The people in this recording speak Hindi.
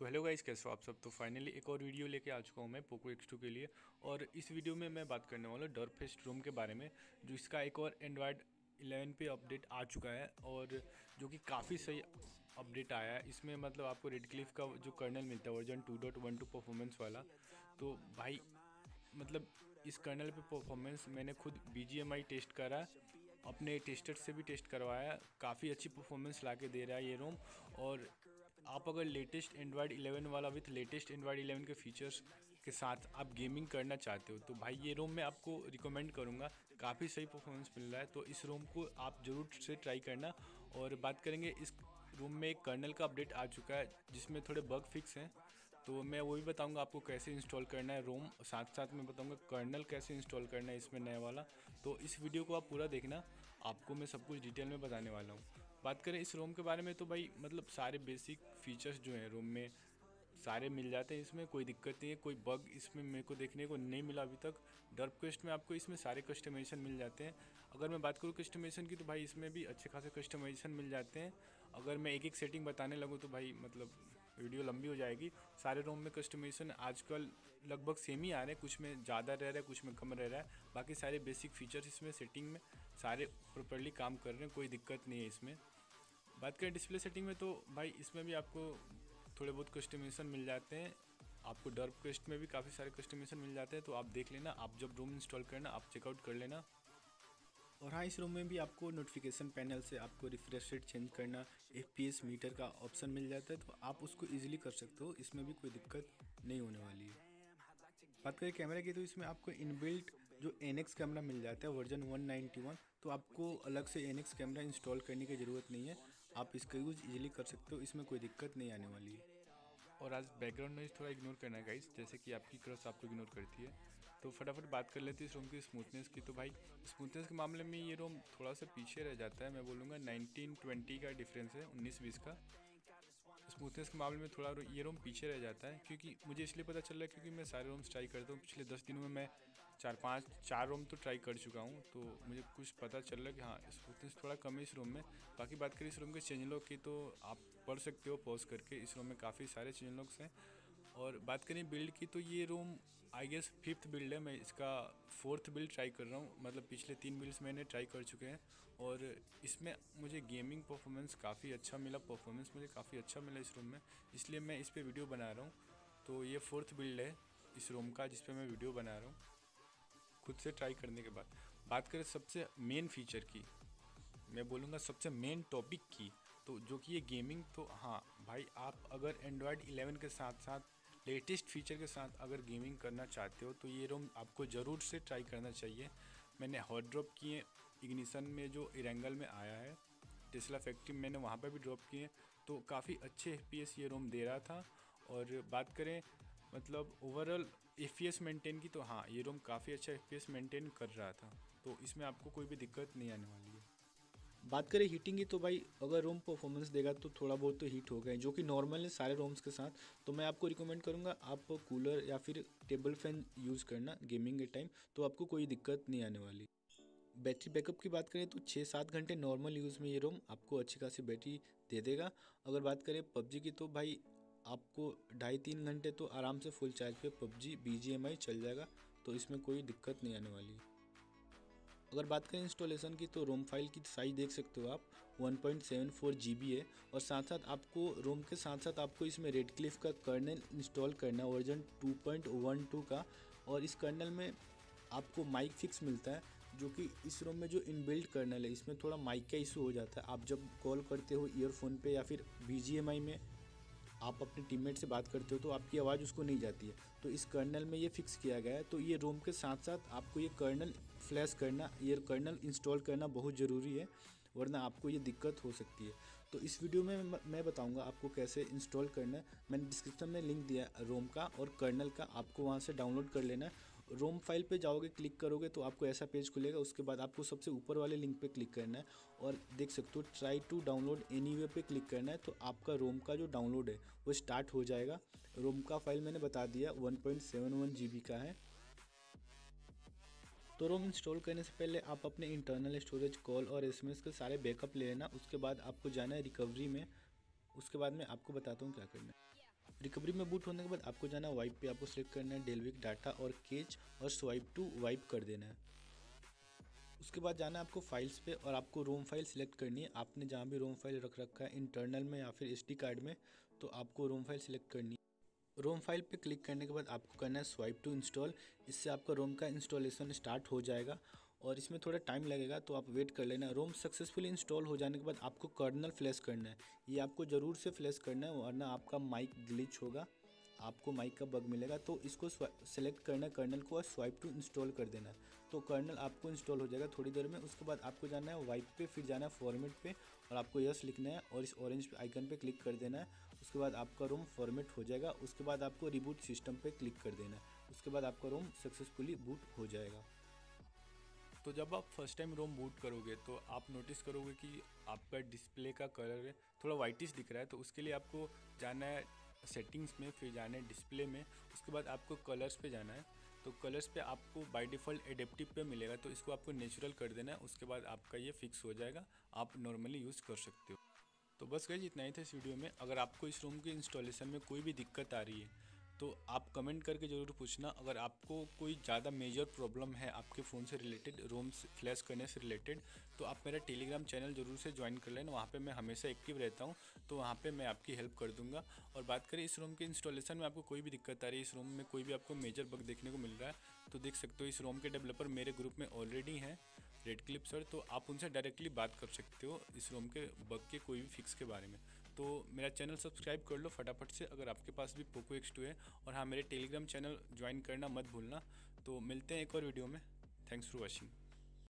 सो हेलो गाइस, कैसे हो आप सब। तो फाइनली एक और वीडियो लेके आ चुका हूँ मैं पोको X2 के लिए। और इस वीडियो में मैं बात करने वाला हूँ डर्फेस्ट रोम के बारे में, जो इसका एक और एंड्रॉयड 11 पे अपडेट आ चुका है और जो कि काफ़ी सही अपडेट आया है। इसमें मतलब आपको रेड क्लिफ का जो कर्नल मिलता है वर्जन 2.12 परफॉर्मेंस वाला। तो भाई मतलब इस कर्नल पे परफॉर्मेंस मैंने खुद BGMI टेस्ट करा, अपने टेस्टर से भी टेस्ट करवाया, काफ़ी अच्छी परफॉर्मेंस ला के दे रहा है ये रोम। और आप अगर लेटेस्ट एंड्रॉयड 11 वाला विथ लेटेस्ट एंड्रॉयड 11 के फीचर्स के साथ आप गेमिंग करना चाहते हो तो भाई ये रोम मैं आपको रिकमेंड करूँगा। काफ़ी सही परफॉर्मेंस मिल रहा है, तो इस रोम को आप ज़रूर से ट्राई करना। और बात करेंगे, इस रोम में एक कर्नल का अपडेट आ चुका है जिसमें थोड़े बग फिक्स हैं, तो मैं वो भी बताऊंगा आपको कैसे इंस्टॉल करना है रोम। साथ साथ में बताऊंगा कर्नल कैसे इंस्टॉल करना है इसमें नया वाला। तो इस वीडियो को आप पूरा देखना, आपको मैं सब कुछ डिटेल में बताने वाला हूँ। बात करें इस रोम के बारे में तो भाई मतलब सारे बेसिक फीचर्स जो हैं रोम में सारे मिल जाते हैं, इसमें कोई दिक्कत नहीं है। कोई बग इसमें मेरे को देखने को नहीं मिला अभी तक। डर्प क्वेस्ट में आपको इसमें सारे कस्टमाइजेशन मिल जाते हैं। अगर मैं बात करूँ कस्टमाइजेशन की तो भाई इसमें भी अच्छे खासे कस्टमाइजेशन मिल जाते हैं। अगर मैं एक एक सेटिंग बताने लगूँ तो भाई मतलब वीडियो लंबी हो जाएगी। सारे रोम में कस्टमाइजेशन आजकल लगभग सेम ही आ रहे हैं, कुछ में ज़्यादा रह रहा है कुछ में कम रह रहा है। बाकी सारे बेसिक फीचर्स इसमें सेटिंग में सारे प्रॉपर्ली काम कर रहे हैं, कोई दिक्कत नहीं है इसमें। बात करें डिस्प्ले सेटिंग में तो भाई इसमें भी आपको थोड़े बहुत कस्टमाइजेशन मिल जाते हैं। आपको डर्प क्वेस्ट में भी काफ़ी सारे कस्टमाइजेशन मिल जाते हैं, तो आप देख लेना, आप जब रोम इंस्टॉल करना आप चेकआउट कर लेना। और हाँ, इस रूम में भी आपको नोटिफिकेशन पैनल से आपको रिफ्रेश रेट चेंज करना, FPS मीटर का ऑप्शन मिल जाता है, तो आप उसको ईजिली कर सकते हो, इसमें भी कोई दिक्कत नहीं होने वाली है। बात करें कैमरे की तो इसमें आपको इनबिल्ट जो NX कैमरा मिल जाता है वर्जन 191, तो आपको अलग से NX कैमरा इंस्टॉल करने की ज़रूरत नहीं है, आप इसका यूज़ इजीली कर सकते हो, इसमें कोई दिक्कत नहीं आने वाली है। और आज बैकग्राउंड नॉइज़ थोड़ा इग्नोर करना है गाइस, जैसे कि आपकी क्रश आपको इग्नोर करती है। तो फटाफट बात कर लेते हैं इस रोम की स्मूथनेस की। तो भाई स्मूथनेस के मामले में ये रोम थोड़ा सा पीछे रह जाता है, मैं बोलूँगा 19-20 का डिफरेंस है, 19-20 का। स्मूथनेस के मामले में थोड़ा ये रोम पीछे रह जाता है, क्योंकि मुझे इसलिए पता चल रहा है क्योंकि मैं सारे रोम्स ट्राई करता हूँ। पिछले 10 दिनों में मैं 4 रोम तो ट्राई कर चुका हूँ, तो मुझे कुछ पता चल रहा है कि हाँ स्मूथनेस थोड़ा कम है इस रोम में। बाकी बात करें इस रोम के चेंज लॉक की तो आप पढ़ सकते हो पॉज करके, इस रोम में काफ़ी सारे चेंज लॉक्स हैं। और बात करें बिल्ड की तो ये रोम आई गेस 5th बिल्ड है, मैं इसका 4th बिल्ड ट्राई कर रहा हूँ। मतलब पिछले 3 बिल्ड्स मैंने ट्राई कर चुके हैं और इसमें मुझे गेमिंग परफॉर्मेंस काफ़ी अच्छा मिला, परफॉर्मेंस मुझे काफ़ी अच्छा मिला इस रोम में, इसलिए मैं इस पर वीडियो बना रहा हूँ। तो ये 4th बिल्ड है इस रोम का जिस पर मैं वीडियो बना रहा हूँ खुद से ट्राई करने के बाद। बात करें सबसे मेन फीचर की, मैं बोलूँगा सबसे मेन टॉपिक की, तो जो कि ये गेमिंग। तो हाँ भाई, आप अगर एंड्रॉयड 11 के साथ साथ लेटेस्ट फीचर के साथ अगर गेमिंग करना चाहते हो तो ये रोम आपको ज़रूर से ट्राई करना चाहिए। मैंने हॉट ड्रॉप किए इग्निशन में जो इरेंगल में आया है टेस्ला फैक्ट्री, मैंने वहाँ पर भी ड्रॉप किए, तो काफ़ी अच्छे FPS ये रोम दे रहा था। और बात करें मतलब ओवरऑल FPS मेंटेन की तो हाँ ये रोम काफ़ी अच्छा FPS मेंटेन कर रहा था, तो इसमें आपको कोई भी दिक्कत नहीं आने वाली है। बात करें हीटिंग की तो भाई अगर रोम परफॉर्मेंस देगा तो थोड़ा बहुत तो हीट होगा ही, जो कि नॉर्मल है सारे रोम्स के साथ। तो मैं आपको रिकमेंड करूँगा आप कूलर या फिर टेबल फैन यूज़ करना गेमिंग के टाइम, तो आपको कोई दिक्कत नहीं आने वाली। बैटरी बैकअप की बात करें तो 6-7 घंटे नॉर्मल यूज़ में ये रोम आपको अच्छी खासी बैटरी दे देगा। अगर बात करें पबजी की तो भाई आपको 2.5-3 घंटे तो आराम से फुल चार्ज पे पबजी BGMI चल जाएगा, तो इसमें कोई दिक्कत नहीं आने वाली। अगर बात करें इंस्टॉलेशन की तो रोम फाइल की साइज देख सकते हो आप 1.74 GB है। और साथ साथ आपको रोम के साथ साथ आपको इसमें रेड क्लिफ का कर्नल इंस्टॉल करना है वर्जन 2.12 का। और इस कर्नल में आपको माइक फिक्स मिलता है, जो कि इस रोम में जो इनबिल्ट कर्नल है इसमें थोड़ा माइक का इशू हो जाता है। आप जब कॉल करते हो ईयरफोन पे या फिर BGMI में आप अपने टीममेट से बात करते हो तो आपकी आवाज़ उसको नहीं जाती है, तो इस कर्नल में ये फिक्स किया गया है। तो ये रोम के साथ साथ आपको ये कर्नल फ्लैश करना, ये कर्नल इंस्टॉल करना बहुत ज़रूरी है, वरना आपको ये दिक्कत हो सकती है। तो इस वीडियो में मैं बताऊंगा आपको कैसे इंस्टॉल करना है। मैंने डिस्क्रिप्शन में लिंक दिया रोम का और कर्नल का, आपको वहाँ से डाउनलोड कर लेना है। रोम फाइल पे जाओगे, क्लिक करोगे तो आपको ऐसा पेज खुलेगा, उसके बाद आपको सबसे ऊपर वाले लिंक पे क्लिक करना है और देख सकते हो ट्राई टू डाउनलोड एनीवे पे क्लिक करना है, तो आपका रोम का जो डाउनलोड है वो स्टार्ट हो जाएगा। रोम का फाइल मैंने बता दिया 1.71 GB का है। तो रोम इंस्टॉल करने से पहले आप अपने इंटरनल स्टोरेज, कॉल और SMS के सारे बैकअप ले लेना, उसके बाद आपको जाना है रिकवरी में। उसके बाद मैं आपको बताता हूँ क्या करना है। रिकवरी में बूट होने के बाद आपको जाना है वाइप पे, आपको सेलेक्ट करना है डेलविक डाटा और केच और स्वाइप टू वाइप कर देना है। उसके बाद जाना है आपको फाइल्स पे और आपको रोम फाइल सिलेक्ट करनी है। आपने जहाँ भी रोम फाइल रख रखा है इंटरनल में या फिर एसडी कार्ड में, तो आपको रोम फाइल सिलेक्ट करनी है। रोम फाइल पे क्लिक करने के बाद आपको करना है स्वाइप टू इंस्टॉल। इससे आपका रोम का इंस्टॉलेशन स्टार्ट हो जाएगा और इसमें थोड़ा टाइम लगेगा, तो आप वेट कर लेना। रोम सक्सेसफुली इंस्टॉल हो जाने के बाद आपको कर्नल फ्लैश करना है। ये आपको ज़रूर से फ्लैश करना है, वरना आपका माइक ग्लिच होगा, आपको माइक का बग मिलेगा। तो इसको सेलेक्ट करना है कर्नल को और स्वाइप टू इंस्टॉल कर देना है। तो कर्नल आपको इंस्टॉल हो जाएगा थोड़ी देर में। उसके बाद आपको जाना है वाइप पे, फिर जाना है फॉर्मेट पे और आपको यस लिखना है और इस ऑरेंज आइकन पे क्लिक कर देना है। उसके बाद आपका रोम फॉर्मेट हो जाएगा। उसके बाद आपको रिबूट सिस्टम पे क्लिक कर देना है। उसके बाद आपका रोम सक्सेसफुली बूट हो जाएगा। तो जब आप फर्स्ट टाइम रोम बूट करोगे तो आप नोटिस करोगे कि आपका डिस्प्ले का कलर थोड़ा वाइटिश दिख रहा है। तो उसके लिए आपको जाना है सेटिंग्स में, फिर जाना है डिस्प्ले में। उसके बाद आपको कलर्स पे जाना है। तो कलर्स पे आपको बाय डिफ़ॉल्ट एडेप्टिव पे मिलेगा, तो इसको आपको नेचुरल कर देना है। उसके बाद आपका ये फिक्स हो जाएगा, आप नॉर्मली यूज़ कर सकते हो। तो बस गाइस इतना ही था इस वीडियो में। अगर आपको इस रोम के इंस्टॉलेशन में कोई भी दिक्कत आ रही है तो आप कमेंट करके ज़रूर पूछना। अगर आपको कोई ज़्यादा मेजर प्रॉब्लम है आपके फ़ोन से रिलेटेड, रोम फ्लैश करने से रिलेटेड, तो आप मेरा टेलीग्राम चैनल ज़रूर से ज्वाइन कर लेना। वहाँ पे मैं हमेशा एक्टिव रहता हूँ, तो वहाँ पे मैं आपकी हेल्प कर दूँगा। और बात करें इस रोम के इंस्टॉलेशन में आपको कोई भी दिक्कत आ रही है, इस रोम में कोई भी आपको मेजर बग देखने को मिल रहा है, तो देख सकते हो इस रोम के डेवलपर मेरे ग्रुप में ऑलरेडी हैं, रेड क्लिप सर। तो आप उनसे डायरेक्टली बात कर सकते हो इस रोम के बग के कोई भी फिक्स के बारे में। तो मेरा चैनल सब्सक्राइब कर लो फटाफट से अगर आपके पास भी पोको X2 है। और हाँ, मेरे टेलीग्राम चैनल ज्वाइन करना मत भूलना। तो मिलते हैं एक और वीडियो में। Thanks for watching.